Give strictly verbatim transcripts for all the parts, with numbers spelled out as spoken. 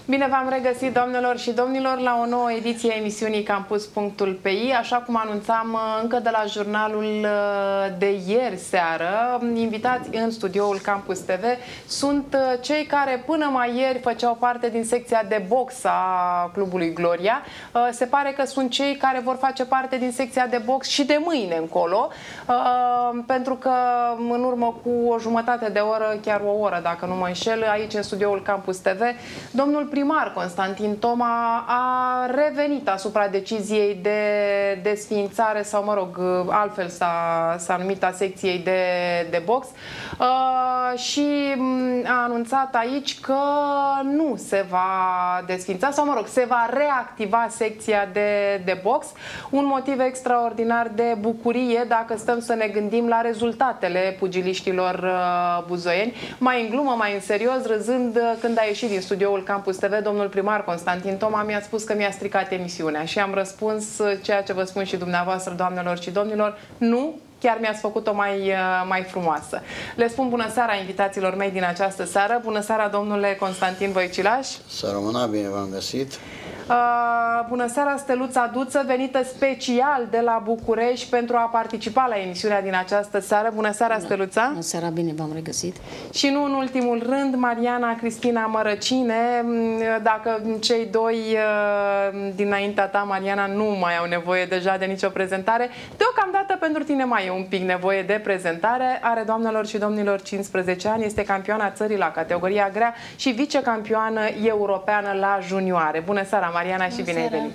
Bine v-am regăsit, doamnelor și domnilor, la o nouă ediție a emisiunii Campus punctul pe i. Așa cum anunțam încă de la jurnalul de ieri seară, invitați în studioul Campus T V sunt cei care până mai ieri făceau parte din secția de box a Clubului Gloria. Se pare că sunt cei care vor face parte din secția de box și de mâine încolo, pentru că în urmă cu o jumătate de oră, chiar o oră dacă nu mă înșel, aici în studioul Campus T V, domnul primar Constantin Toma a revenit asupra deciziei de desființare sau, mă rog, altfel s-a numit a secției de, de box uh, și a anunțat aici că nu se va desființa sau, mă rog, se va reactiva secția de, de box. Un motiv extraordinar de bucurie dacă stăm să ne gândim la rezultatele pugiliștilor uh, buzoieni. Mai în glumă, mai în serios, râzând când a ieșit din studioul Campus T V, domnul primar Constantin Toma mi-a spus că mi-a stricat emisiunea și am răspuns ceea ce vă spun și dumneavoastră, doamnelor și domnilor, nu, chiar mi-ați făcut-o mai, mai frumoasă. Le spun bună seara invitațiilor mei din această seară. Bună seara, domnule Constantin Voicilaș. Să rămână, bine v-am găsit. Uh, bună seara, Steluța Duță, venită special de la București pentru a participa la emisiunea din această seară. Bună seara, bună, Steluța. Bună seara, bine v-am regăsit. Și nu în ultimul rând, Mariana Cristina Mărăcine. Dacă cei doi uh, dinaintea ta, Mariana, nu mai au nevoie deja de nicio prezentare, deocamdată pentru tine mai e un pic nevoie de prezentare. Are, doamnelor și domnilor, cincisprezece ani, este campioana țării la categoria grea și vicecampioană europeană la junioare. Bună seara, Mariana, și bine ai venit!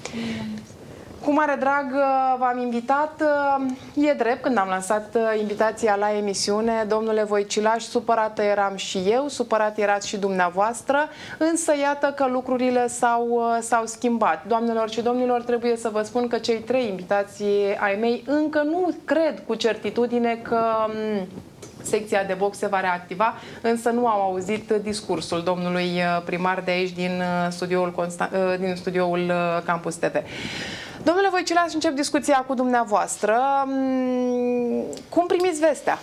Cu mare drag v-am invitat. E drept, când am lansat invitația la emisiune, domnule Voicilaș, supărată eram și eu, supărat erați și dumneavoastră, însă iată că lucrurile s-au s-au schimbat. Doamnelor și domnilor, trebuie să vă spun că cei trei invitații ai mei încă nu cred cu certitudine că secția de box se va reactiva, însă nu au auzit discursul domnului primar de aici din studioul, Constant, din studioul Campus T V. Domnule Voicilaș, încep discuția cu dumneavoastră. Cum primiți vestea?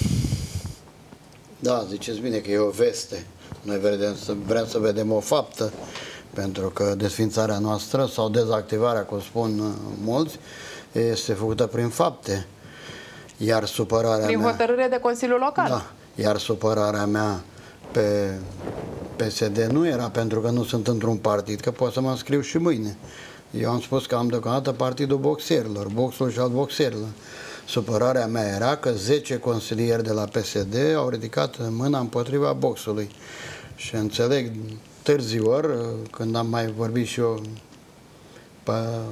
Da, ziceți bine că e o veste. Noi vrem să, vrem să vedem o faptă, pentru că desființarea noastră sau dezactivarea, cum spun mulți, este făcută prin fapte. Iar supărarea Prin mea, hotărâre de Consiliul Local. Da, iar supărarea mea pe P S D nu era pentru că nu sunt într-un partid, că pot să mă înscriu și mâine. Eu am spus că am deocamdată partidul boxerilor, boxul și al boxerilor. Supărarea mea era că zece consilieri de la P S D au ridicat mâna împotriva boxului. Și înțeleg târziu ori, când am mai vorbit și eu pe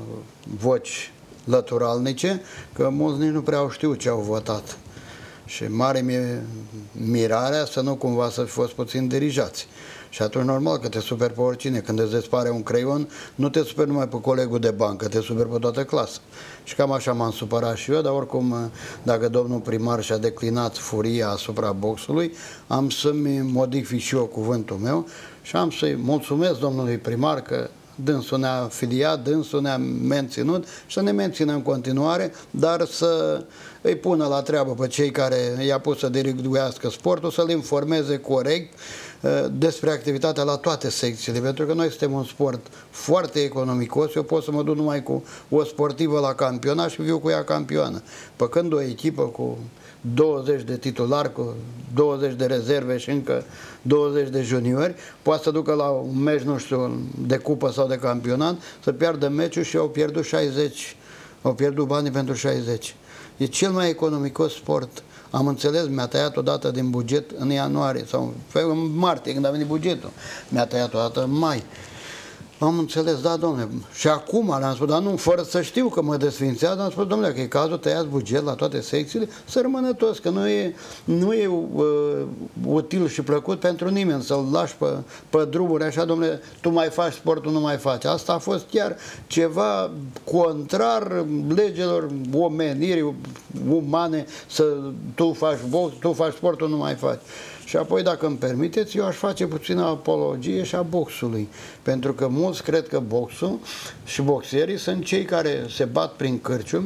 voci lăturalnice, că mulți nici nu prea au știut ce au votat. Și mare mi-e mirarea să nu cumva să fi fost puțin dirijați. Și atunci normal că te superi pe oricine. Când îți dispare un creion, nu te superi numai pe colegul de bancă, te superi pe toată clasa. Și cam așa m-am supărat și eu, dar oricum, dacă domnul primar și-a declinat furia asupra boxului, am să-mi modific și eu cuvântul meu și am să-i mulțumesc domnului primar că dânsul ne-a afiliat, dânsul ne-a menținut și să ne mențină în continuare, dar să îi pună la treabă pe cei care i-a pus să diriguiască sportul, să-l informeze corect despre activitatea la toate secțiile, pentru că noi suntem un sport foarte economicos. Eu pot să mă duc numai cu o sportivă la campionat și viu cu ea campioană. Pe când o echipă cu douăzeci de titulari, cu douăzeci de rezerve și încă douăzeci de juniori, poate să ducă la un meci, nu știu, de cupă sau de campionat, să piardă meciul și au pierdut șaizeci, au pierdut banii pentru șaizeci. E cel mai economicos sport. Am înțeles, mi-a tăiat odată din buget în ianuarie sau în martie, când a venit bugetul. Mi-a tăiat odată în mai. Am înțeles, da, domnule. Și acum le-am spus, dar nu, fără să știu că mă desfințează, am spus, domnule, că e cazul, tăiați buget la toate secțiile, să rămână toți, că nu e, nu e uh, util și plăcut pentru nimeni să-l lași pe, pe drumuri, așa, domnule, tu mai faci sportul, nu mai faci. Asta a fost chiar ceva contrar legilor omenirii umane, să tu faci box, tu faci sportul, nu mai faci. Și apoi, dacă îmi permiteți, eu aș face puțină apologie și a boxului. Pentru că mulți cred că boxul și boxerii sunt cei care se bat prin cârciumi,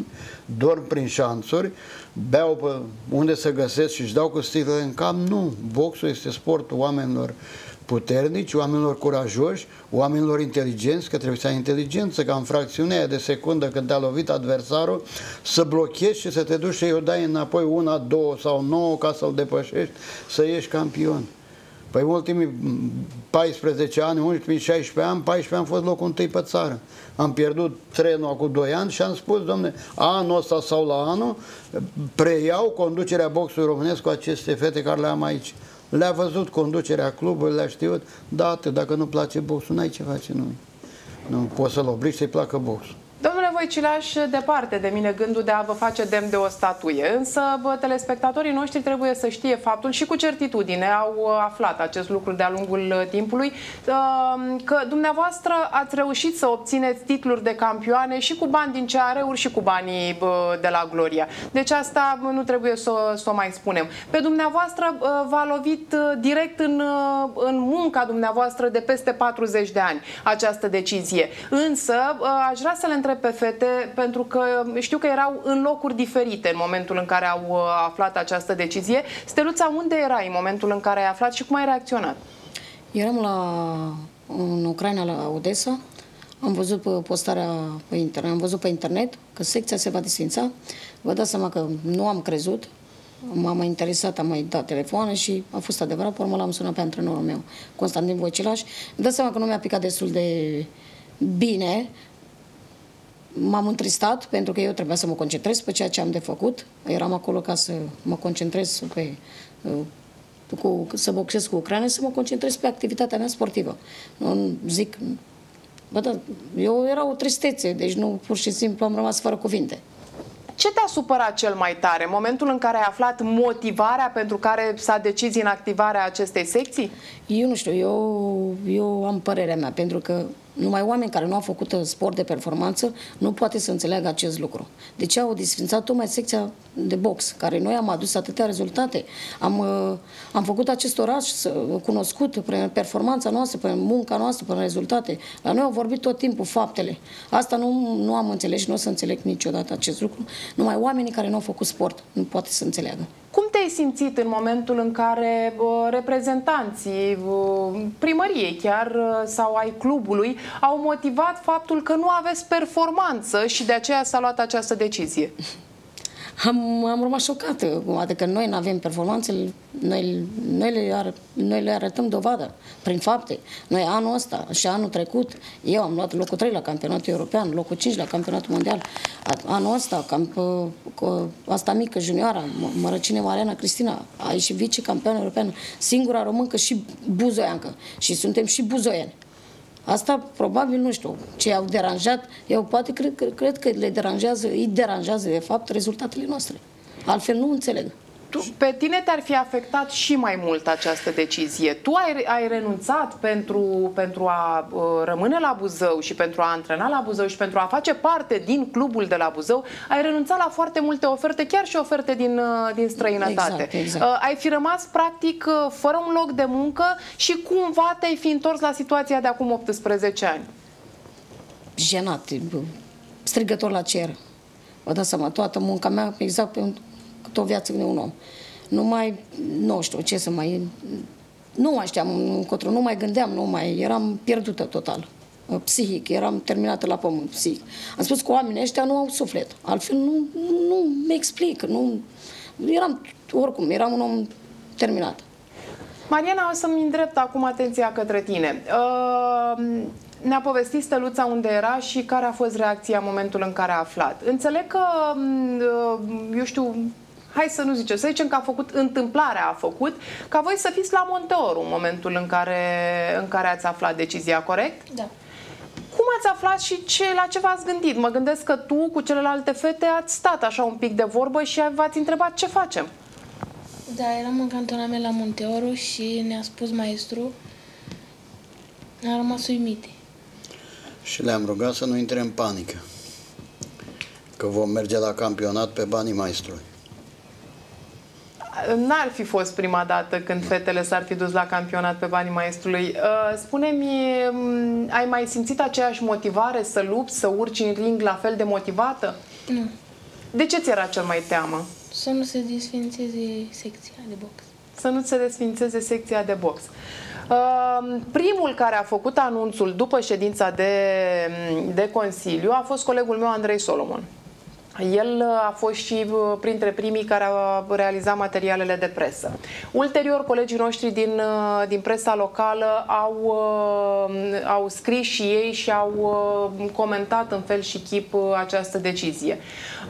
dorm prin șanțuri, beau pe unde se găsesc și își dau cu sticlele în cap. Nu, boxul este sportul oamenilor puternici, oamenilor curajoși, oamenilor inteligenți, că trebuie să ai inteligență, ca în fracțiunea de secundă când te-a lovit adversarul, să blochezi și să te duci și o dai înapoi una, două sau nouă ca să-l depășești, să ieși campion. Păi ultimii paisprezece ani, ultimii șaisprezece ani, paisprezece ani am fost locul întâi pe țară. Am pierdut trenul acum doi ani și am spus, domne, anul ăsta sau la anul preiau conducerea boxului românesc cu aceste fete care le am aici. Le-a văzut conducerea clubului, le-a știut, da, atât, dacă nu place boxul, n-ai ce face, nu. Nu poți să-l obligi să-i placă boxul. Domnule Voicilaș, departe de mine gândul de a vă face demn de o statuie, însă bă, telespectatorii noștri trebuie să știe faptul și cu certitudine au aflat acest lucru de-a lungul timpului, că dumneavoastră ați reușit să obțineți titluri de campioane și cu bani din C A R-uri și cu banii bă, de la Gloria. Deci asta nu trebuie să, să o mai spunem. Pe dumneavoastră v-a lovit direct în, în munca dumneavoastră de peste patruzeci de ani această decizie. Însă aș vrea să le întreb pe fete, pentru că știu că erau în locuri diferite în momentul în care au aflat această decizie. Steluța, unde erai în momentul în care ai aflat și cum ai reacționat? Eram la, în Ucraina, la Odessa. Am văzut pe postarea pe internet, am văzut pe internet că secția se va desfința. Vă dați seama că nu am crezut. M-am mai interesat, am mai dat telefoane și a fost adevărat. Pe urmă l-am sunat pe antrenorul meu, Constantin Voicilaș. Vă dați seama că nu mi-a picat destul de bine. M-am întristat pentru că eu trebuia să mă concentrez pe ceea ce am de făcut. Eram acolo ca să mă concentrez pe, cu, să boxez cu Ucraina, să mă concentrez pe activitatea mea sportivă. Nu zic, bă, da, eu era o tristețe, deci nu, pur și simplu am rămas fără cuvinte. Ce te-a supărat cel mai tare? Momentul în care ai aflat motivarea pentru care s-a decis inactivarea acestei secții? Eu nu știu, eu, eu am părerea mea, pentru că numai oameni care nu au făcut sport de performanță nu poate să înțeleagă acest lucru. De ce au desfințat tocmai secția de box, care noi am adus atâtea rezultate? Am, am făcut acest oraș cunoscut prin performanța noastră, prin munca noastră, prin rezultate. La noi au vorbit tot timpul faptele. Asta nu, nu am înțeles și nu o să înțeleg niciodată acest lucru. Numai oamenii care nu au făcut sport nu poate să înțeleagă. Cum te-ai simțit în momentul în care uh, reprezentanții uh, primăriei chiar uh, sau ai clubului au motivat faptul că nu aveți performanță și de aceea s-a luat această decizie? Am, am rămas șocată, adică noi nu avem performanțe, noi, noi, le ar, noi le arătăm dovadă prin fapte. Noi anul ăsta și anul trecut, eu am luat locul trei la campionatul european, locul cinci la campionatul mondial. Anul ăsta, camp, cu asta mică, junioara, Mărăcine Mariana Cristina, a ieșit vice-campioană europeană, singura româncă și buzoiancă. Și suntem și buzoieni. Asta probabil, nu știu, ce au deranjat, eu poate cred, cred că le deranjează, îi deranjează de fapt rezultatele noastre. Altfel nu înțeleg. Tu, pe tine te-ar fi afectat și mai mult această decizie. Tu ai, ai renunțat pentru, pentru a uh, rămâne la Buzău și pentru a antrena la Buzău și pentru a face parte din clubul de la Buzău, ai renunțat la foarte multe oferte, chiar și oferte din, uh, din străinătate. Exact, exact. Uh, ai fi rămas practic uh, fără un loc de muncă și cumva te-ai fi întors la situația de acum optsprezece ani. Jenat, strigător la cer. Vă dați seama, toată munca mea exact pe o viață de un om. Nu mai, nu știu ce să mai... Nu mai știam încotro, nu mai gândeam, nu mai... Eram pierdută total. Psihic, eram terminată la pământ, psihic. Am spus că oamenii ăștia nu au suflet. Altfel nu, nu mi explic, nu... Eram, oricum, eram un om terminat. Mariana, o să-mi îndrept acum atenția către tine. Uh... Ne-a povestit Steluța unde era și care a fost reacția în momentul în care a aflat. Înțeleg că, eu știu, hai să nu zicem, să zicem că a făcut, întâmplarea a făcut, ca voi să fiți la Monteoru în momentul în care, în care ați aflat decizia, corect? Da. Cum ați aflat și ce, la ce v-ați gândit? Mă gândesc că tu cu celelalte fete ați stat așa un pic de vorbă și v-ați întrebat ce facem. Da, eram în cantonament la Monteoru și ne-a spus maestru, am rămas uimite. Și le-am rugat să nu intre în panică, că vom merge la campionat pe banii maestrului. N-ar fi fost prima dată când fetele s-ar fi dus la campionat pe banii maestrului. Spune-mi, ai mai simțit aceeași motivare să lupți, să urci în ring la fel de motivată? Nu. De ce ți era cel mai teamă? Să nu se desfințeze secția de box. Să nu se desfințeze secția de box. Primul care a făcut anunțul după ședința de, de Consiliu a fost colegul meu, Andrei Solomon. El a fost și printre primii care a realizat materialele de presă. Ulterior, colegii noștri din, din presa locală au, au scris și ei și au comentat în fel și chip această decizie.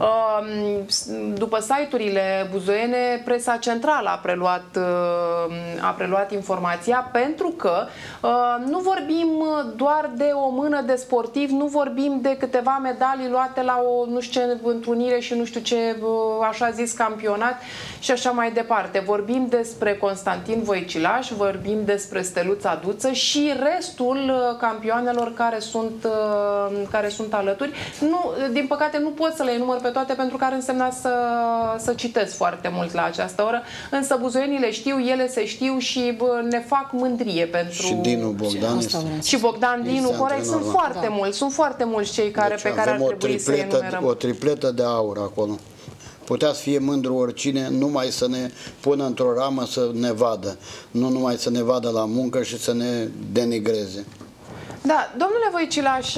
După site-urile buzoiene, presa centrală a preluat, a preluat informația, pentru că nu vorbim doar de o mână de sportivi, nu vorbim de câteva medalii luate la o, nu știu ce, întrunire și nu știu ce, așa zis, campionat și așa mai departe. Vorbim despre Constantin Voicilaș, vorbim despre Steluța Duță și restul campioanelor care sunt, care sunt alături. Nu, din păcate nu pot să le enumăr pe toate pentru că ar însemna să, să citesc foarte mult la această oră, însă buzoienii le știu, ele se știu și bă, ne fac mândrie pentru... Și Dinu Bogdan. Și Bogdan Dinu, corect, sunt foarte da. mulți, sunt foarte mulți cei care, deci pe care ar trebui să enumerăm. O tripletă de aur acolo. Putea să fie mândru oricine, numai să ne pună într-o ramă să ne vadă, nu numai să ne vadă la muncă și să ne denigreze. Da, domnule Voicilaș,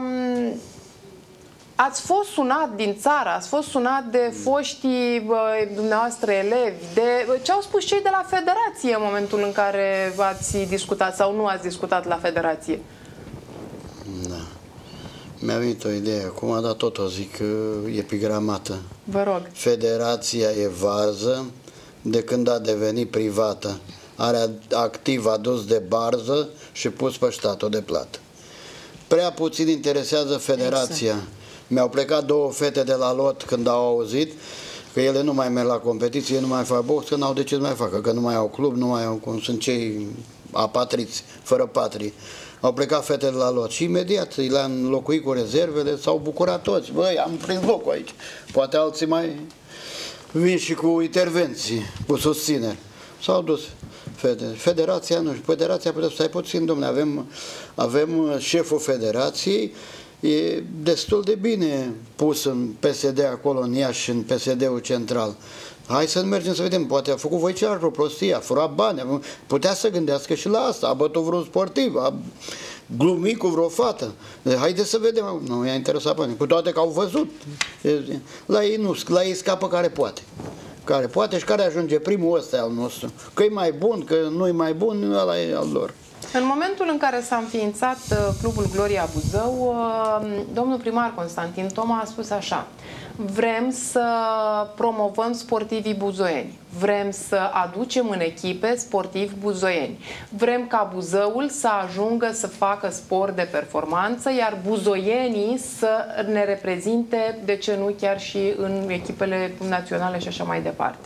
ați fost sunat din țară, ați fost sunat de foștii dumneavoastră elevi, de ce au spus cei de la Federație în momentul în care ați discutat sau nu ați discutat la Federație? Da. Mi-a venit o idee acum, dar tot o zic epigramată. Vă rog. Federația e varză de când a devenit privată. Are activ adus de barză și pus pe statul de plată. Prea puțin interesează Federația. Exact. Mi-au plecat două fete de la lot când au auzit că ele nu mai merg la competiție, nu mai fac box, că n-au de ce să mai facă, că nu mai au club, nu mai au, cum sunt cei apatriți, fără patrie. Au plecat fetele la lot și imediat le-am înlocuit cu rezervele, s-au bucurat toți. Băi, am prins locul aici. Poate alții mai vin și cu intervenții, cu susțineri. S-au dus fete. Federația, nu știu, Federația, puteți stai puțin, domnule, avem, avem șeful Federației, e destul de bine pus în P S D acolo, în Iași, în P S D-ul central. Hai să mergem să vedem, poate a făcut Voicilaș vreo prostie, a furat bani, putea să gândească și la asta, a bătut vreun sportiv, a glumit cu vreo fată. Haideți să vedem, nu i-a interesat banii, cu toate că au văzut. La ei nu, la ei scapă care poate. Care poate și care ajunge primul, ăsta e al nostru. Că e mai bun, că nu e mai bun, ăla e al lor. În momentul în care s-a înființat Clubul Gloria Buzău, domnul primar Constantin Toma a spus așa: vrem să promovăm sportivii buzoieni, vrem să aducem în echipe sportivi buzoieni, vrem ca Buzăul să ajungă să facă sport de performanță, iar buzoienii să ne reprezinte, de ce nu chiar și în echipele naționale și așa mai departe.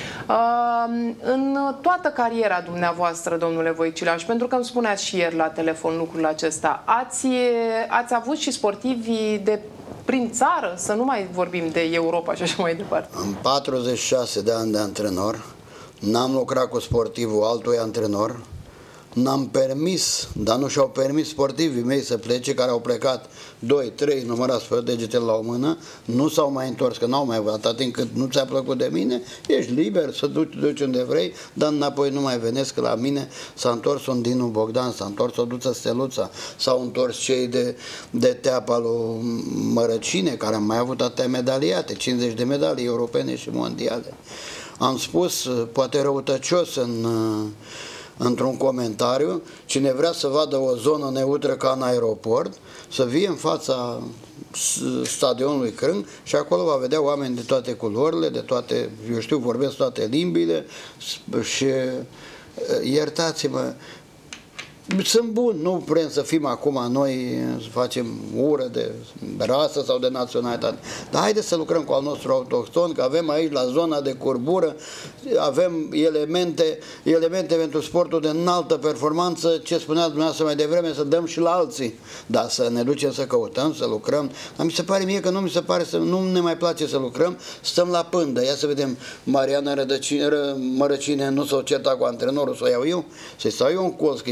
În toată cariera dumneavoastră, domnule Voicilaș, pentru că îmi spuneați și ieri la telefon lucrul acesta, ați, ați avut și sportivi de prin țară, să nu mai vorbim de Europa și așa mai departe. În patruzeci și șase de ani de antrenor, n-am lucrat cu sportivul altui antrenor, n-am permis, dar nu și-au permis sportivii mei să plece, care au plecat doi, trei, numărați pe degetele la o mână, nu s-au mai întors, că n-au mai avut, atât timp cât nu ți-a plăcut de mine, ești liber să duci, duci unde vrei, dar înapoi nu mai venesc, că la mine s-a întors un Dinu Bogdan, s-a întors o Duță Steluța, s-au întors cei de, de teapa lui Mărăcine, care am mai avut atâtea medaliate, cincizeci de medalii europene și mondiale. Am spus, poate răutăcios în... într-un comentariu, cine vrea să vadă o zonă neutră ca în aeroport, să vie în fața stadionului Crâng și acolo va vedea oameni de toate culorile, de toate, eu știu, vorbesc toate limbile și iertați-mă, sunt buni, nu vrem să fim acum noi, să facem ură de rasă sau de naționalitate, dar haideți să lucrăm cu al nostru autohton, că avem aici la zona de curbură, avem elemente, elemente pentru sportul de înaltă performanță, ce spunea dumneavoastră mai devreme, să dăm și la alții, dar să ne ducem să căutăm, să lucrăm, dar mi se pare mie că nu mi se pare să, nu ne mai place să lucrăm, stăm la pândă, ia să vedem, Mariana Rădăcine, Mărăcine nu s-o certa cu antrenorul, să o iau eu, să-i stau eu în colț, că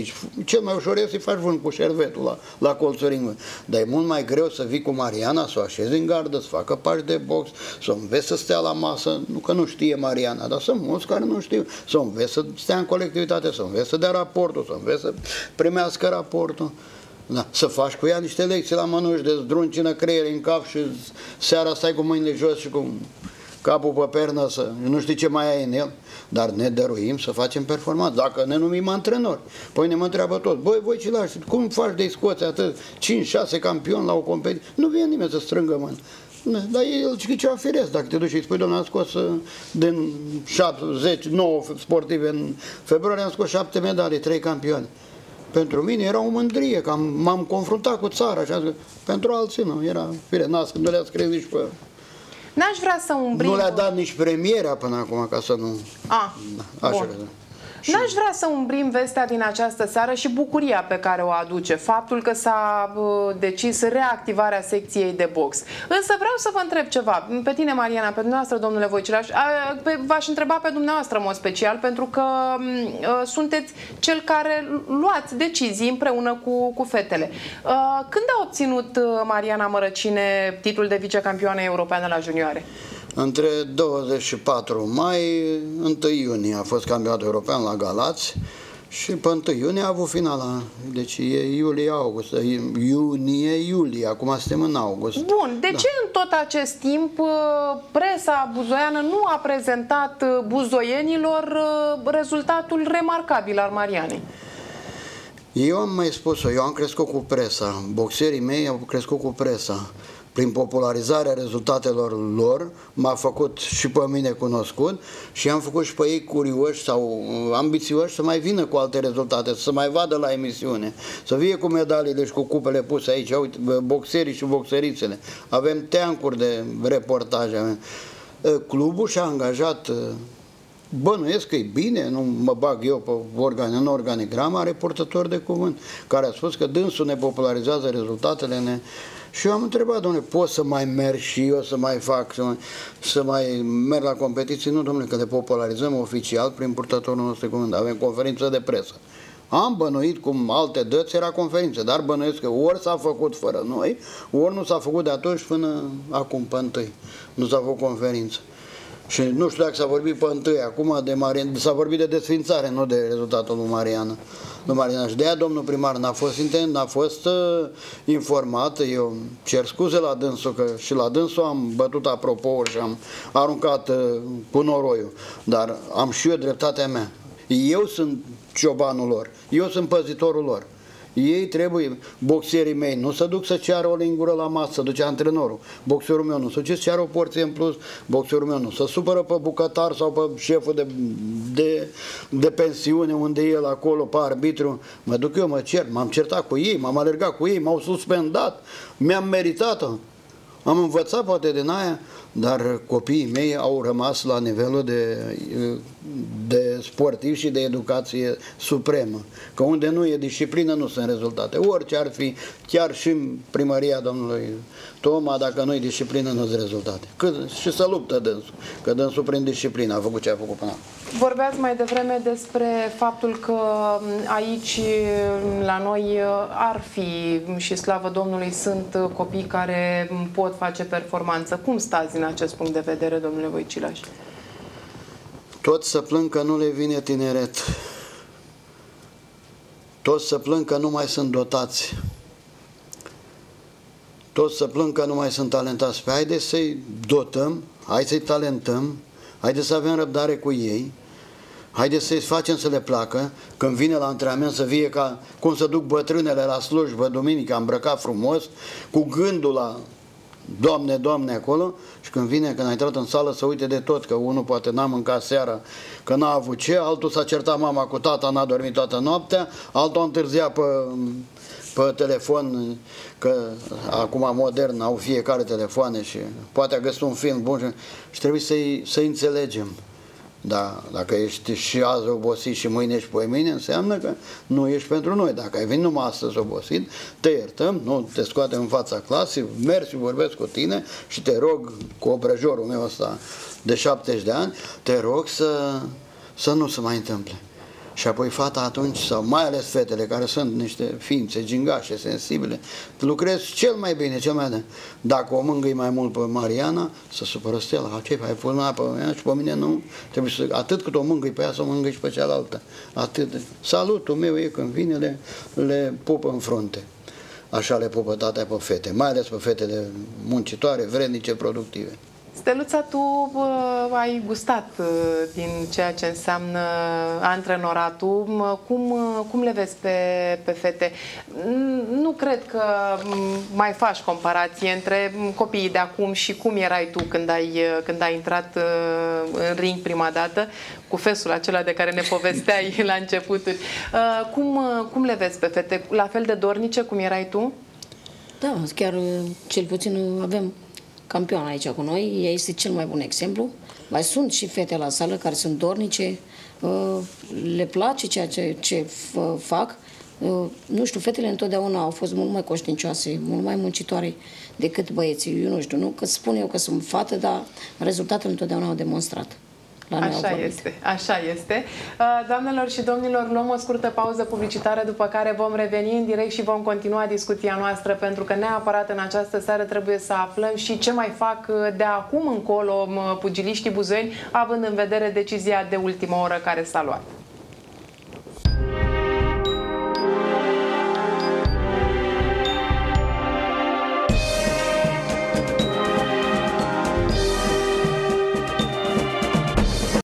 cel mai ușor e să-i faci vânt cu șervetul la, la colțul ringului. Dar e mult mai greu să vii cu Mariana, să o așezi în gardă, să facă pași de box, să o înveți să stea la masă, nu că nu știe Mariana, dar sunt mulți care nu știu, să o înveți să stea în colectivitate, să o înveți să dea raportul, să o înveți să primească raportul. Da, să faci cu ea niște lecții la mănuși de zdruncină creier în cap și seara stai cu mâinile jos și cu capul pe pernă, să nu știi ce mai ai în el, dar ne dăruim să facem performanță. Dacă ne numim antrenori, păi ne mă întreabă tot, băi, voi ce lași, cum faci de scoți atât cinci șase campioni la o competiție? Nu vine nimeni să strângă mână. Dar e el ceva firesc, dacă te duci și îi spui, doamne, am scos din zece, nouă sportivi în februarie, am scos șapte medalii, trei campioni. Pentru mine era o mândrie, că m-am confruntat cu țara, și am zis, pentru alții nu, era fire, nas, nu le-a scris nici pe... N-aș vrea să umbrim... Nu le-a dat nici premierea până acum, ca să nu... A, așa bun. că... N-aș vrea să umbrim vestea din această seară și bucuria pe care o aduce faptul că s-a uh, decis reactivarea secției de box. Însă vreau să vă întreb ceva. Pe tine, Mariana, pe dumneavoastră, domnule Voicilaș, v-aș întreba pe dumneavoastră, în mod special, pentru că uh, sunteți cel care luați decizii împreună cu, cu fetele. Uh, când a obținut uh, Mariana Mărăcine titlul de vicecampioană europeană la junioare? Între douăzeci și patru mai, întâi iunie a fost campionatul european la Galați și pe întâi iunie a avut finala. Deci e iulie-august, iunie-iulie, acum suntem în august. Bun, de da. ce în tot acest timp presa buzoiană nu a prezentat buzoienilor rezultatul remarcabil al Marianei? Eu am mai spus-o, eu am crescut cu presa, boxerii mei au crescut cu presa. Prin popularizarea rezultatelor lor, m-a făcut și pe mine cunoscut și am făcut și pe ei curioși sau ambițioși să mai vină cu alte rezultate, să mai vadă la emisiune, să vie cu medaliile și cu cupele puse aici, uite, boxerii și boxerițele. Avem teancuri de reportaje. Clubul și-a angajat, bănuiesc că e bine, nu mă bag eu pe organ, în organigram, are purtător de cuvânt, care a spus că dânsul ne popularizează rezultatele, ne... Și eu am întrebat, domnule, pot să mai merg și eu să mai fac, să mai, să mai merg la competiții? Nu, domnule, că le popularizăm oficial prin purtătorul nostru de cuvânt. Avem conferință de presă. Am bănuit cum alte dăți era conferință, dar bănuiesc că ori s-a făcut fără noi, ori nu s-a făcut de atunci până acum, pe întâi. Nu s-a făcut conferință. Și nu știu dacă s-a vorbit pe întâi, acum de Mariana, s-a vorbit de desfințare, nu de rezultatul lui Mariana. Lui Mariana. Și de aia domnul primar n-a fost intent, n-a fost uh, informat. Eu cer scuze la dânsul, că și la dânsul am bătut apropo și am aruncat uh, cu noroiul. Dar am și eu dreptatea mea. Eu sunt ciobanul lor, eu sunt păzitorul lor. Ei trebuie, boxerii mei, nu să duc să ceară o lingură la masă, să duce antrenorul. Boxerul meu nu să duce să ceară o porție în plus, boxerul meu nu să supără pe bucătar sau pe șeful de, de, de pensiune unde e el acolo, pe arbitru. Mă duc eu, mă cer, m-am certat cu ei, m-am alergat cu ei, m-au suspendat, mi-am meritat-o. Am învățat poate din aia, dar copiii mei au rămas la nivelul de, de sportiv și de educație supremă. Că unde nu e disciplină, nu sunt rezultate. Orice ar fi, chiar și în primăria domnului Toma, dacă nu e disciplină, nu sunt rezultate. Cât, și să luptă dânsul, că dânsul prin disciplină a făcut ce a făcut până acum. Vorbeați mai devreme despre faptul că aici, la noi, ar fi, și slavă Domnului, sunt copii care pot face performanță. Cum stați din acest punct de vedere, domnule Voicilaș? Toți să plâng că nu le vine tineret. Toți să plâng că nu mai sunt dotați. Toți să plâng că nu mai sunt talentați. Păi haideți să-i dotăm, hai să-i talentăm, haideți să avem răbdare cu ei, haideți să-i facem să le placă, când vine la antrenament să vie ca cum să duc bătrânele la slujbă duminică, îmbrăcat frumos, cu gândul la Doamne, Doamne acolo, și când vine, când a intrat în sală, să uite de tot, că unul poate n-a mâncat seara, că n-a avut ce, altul s-a certat mama cu tata, n-a dormit toată noaptea, altul a întârziat pe, pe telefon, că acum modern au fiecare telefoane și poate a găsit un film bun și, și trebuie să-i să-i înțelegem. Da, dacă ești și azi obosit și mâine și poi mâine, înseamnă că nu ești pentru noi. Dacă ai venit numai astăzi obosit, te iertăm, nu te scoatem în fața clasei, merg și vorbesc cu tine și te rog, cu obrăjorul meu ăsta de șaptezeci de ani, te rog să, să nu se mai întâmple. Și apoi fata atunci, sau mai ales fetele, care sunt niște ființe gingașe, sensibile, lucrezi cel mai bine, cel mai bine. Dacă o mângâi mai mult pe Mariana, să supără Stella. Ce ai pus mâna pe mine și pe mine nu? Trebuie să, atât cât o mângâi pe ea, să o mângâi și pe cealaltă. Atât. Salutul meu e când vine, le, le pupă în frunte. Așa le pupă tata pe fete, mai ales pe fetele muncitoare, vrednice, productive. Steluța, tu uh, ai gustat uh, din ceea ce înseamnă antrenoratul. Cum, uh, cum le vezi pe, pe fete? Nu cred că mai faci comparație între copiii de acum și cum erai tu când ai, când ai intrat uh, în ring prima dată, cu fesul acela de care ne povesteai la începuturi. Uh, cum, uh, cum le vezi pe fete? La fel de dornice cum erai tu? Da, chiar cel puțin avem campioana aici cu noi, ea este cel mai bun exemplu. Mai sunt și fete la sală care sunt dornice, le place ceea ce, ce fac. Nu știu, fetele întotdeauna au fost mult mai conștiincioase, mult mai muncitoare decât băieții. Eu nu știu, nu că spun eu că sunt fată, dar rezultatele întotdeauna au demonstrat. Așa este, așa este. Doamnelor și domnilor, luăm o scurtă pauză publicitară, după care vom reveni în direct și vom continua discuția noastră, pentru că neapărat în această seară trebuie să aflăm și ce mai fac de acum încolo pugiliștii buzăeni, având în vedere decizia de ultimă oră care s-a luat.